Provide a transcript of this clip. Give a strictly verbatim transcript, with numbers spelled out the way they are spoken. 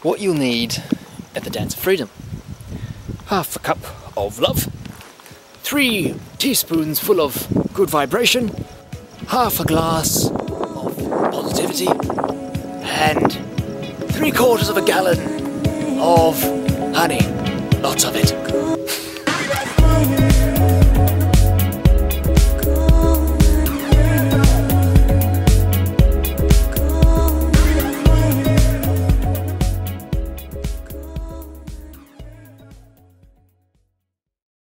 what you'll need at the Dance of Freedom. Half a cup of love, three teaspoons full of good vibration, half a glass of positivity, and three quarters of a gallon of honey. Lots of it.